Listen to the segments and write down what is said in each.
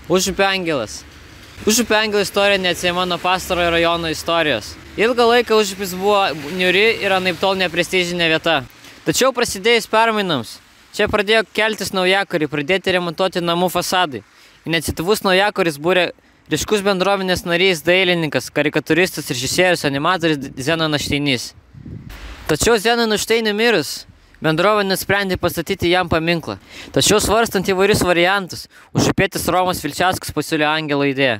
Užupio angelas. Užupio angelo istorija neatsiejama nuo pastarojo rajono istorijos. Ilgą laiką Užupis buvo niūri ir anaiptol neprestižinė vieta. Tačiau prasidėjus permainoms, čia pradėjo keltis naujakuriai, pradėti remontuoti namų fasadai. Iniciatyvus naujakuris būrė ryškus bendruomenės narys, dailininkas, karikatūristas, režisierius, animatorius Zenonas Šteinys. Tačiau Zenonui Šteiniui mirus, bendruomenė nusprendė pastatyti jam paminklą. Tačiau svarstant įvairius variantus, užupietis Romas Vilčiauskas pasiūlė angelo idėją.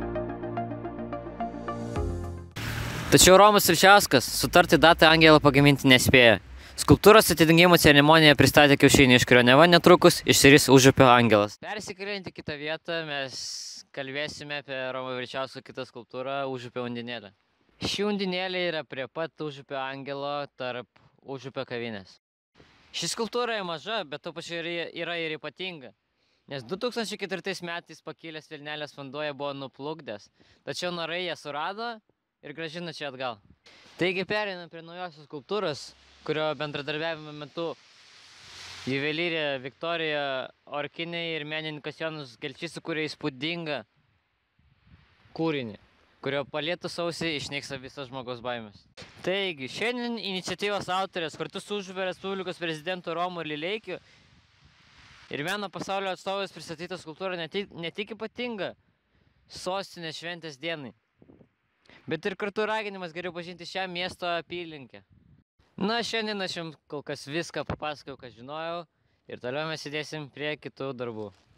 Tačiau Romas Vilčiauskas sutarti datą angelą pagaminti nespėjo. Skulptūros atidengimo ceremoniją pristatė kiaušinį, iš kurio neva netrukus išsiris Užupio angelas. Persikeliant į kitą vietą, mes kalbėsime apie Romo Vilčiausko kitą skulptūrą Užupio undinėlę. Ši undinėlė yra prie pat Užupio angelo tarp Užupio kavinės. Ši skulptūra yra maža, bet tuo pačiu yra ir ypatinga, nes 2004 metais pakilęs Vilnelės vanduo buvo nuplukdęs, tačiau narai ją surado ir grąžino čia atgal. Taigi pereinam prie naujosios skulptūros, kurio bendradarbiavimo metu juvelyrė Viktorija Orkinė ir menininkas Jonas Gelčys sukūrė įspūdingą kūrinį, kurio palietus ausį išnyksta visas žmogaus baimės. Taigi, šiandien iniciatyvos autorės kartu su Užupio Respublikos prezidentu Romu Lileikiu ir meno pasaulio atstovais pristatyta skulptūra ne tik ypatinga sostinės šventės dienai, bet ir kartu raginimas geriau pažinti šią miesto apylinkę. Na, šiandien aš jums kol kas viską papasakojau, ką žinojau, ir toliau mes sėdėsim prie kitų darbų.